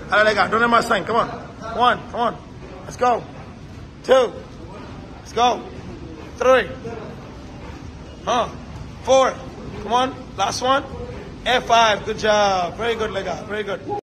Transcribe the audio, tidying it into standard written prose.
Allez les gars, donnez-moi 5, come on. 1, come on. Let's go. 2. Let's go. 3. 4. Come on. Last one. And 5. Good job. Very good les gars. Very good.